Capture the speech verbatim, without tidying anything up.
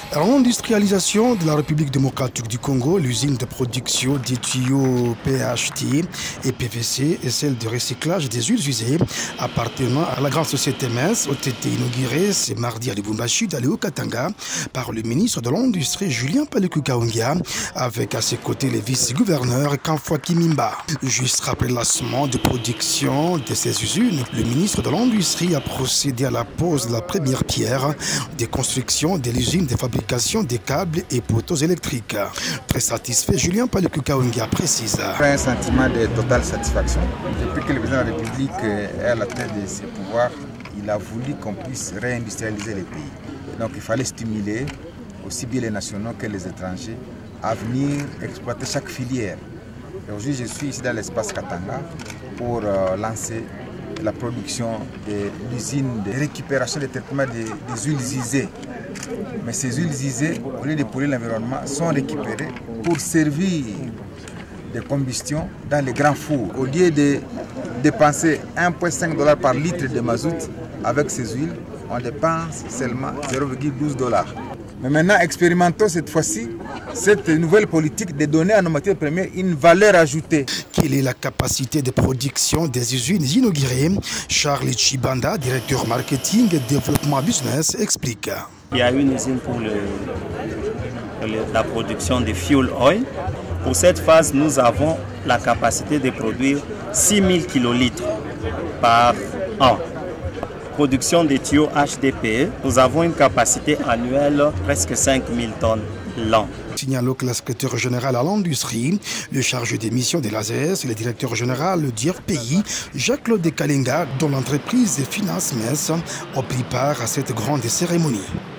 L'industrialisation de la République démocratique du Congo, l'usine de production des tuyaux P H T et P V C et celle de recyclage des huiles usées appartenant à la grande société M E S ont été inaugurées ce mardi à Lubumbashi, dans le Haut-Katanga, par le ministre de l'Industrie Julien Paluku Kahongya, avec à ses côtés le vice-gouverneur Kamfwa Kimimba. Juste après le lancement de production de ces usines, le ministre de l'Industrie a procédé à la pose de la première pierre des constructions de l'usine de fabrication des câbles et poteaux électriques. Très satisfait, Julien Paluku Kahongya précise. Un sentiment de totale satisfaction. Depuis que le président de la République est à la tête de ses pouvoirs, il a voulu qu'on puisse réindustrialiser les pays. Donc il fallait stimuler aussi bien les nationaux que les étrangers à venir exploiter chaque filière. Aujourd'hui, je suis ici dans l'espace Katanga pour euh, lancer la production de l'usine de récupération et de traitement des, des huiles usées. Mais ces huiles usées, au lieu de polluer l'environnement, sont récupérées pour servir de combustion dans les grands fours. Au lieu de dépenser un virgule cinq dollars par litre de mazout avec ces huiles, on dépense seulement zéro virgule douze dollars. Mais maintenant, expérimentons cette fois-ci cette nouvelle politique de donner à nos matières premières une valeur ajoutée. Quelle est la capacité de production des usines inaugurées? Charles Chibanda, directeur marketing et développement business, explique. Il y a une usine pour le, le, la production de fuel oil. Pour cette phase, nous avons la capacité de produire six mille kilolitres par an. Production des tuyaux H D P E, nous avons une capacité annuelle de presque cinq mille tonnes l'an. Signalons que le secrétaire général à l'industrie, le chargé des missions de l'A S E S et le directeur général du R P I, Jacques-Claude Kalenga, dont l'entreprise Finance M E S, ont pris part à cette grande cérémonie.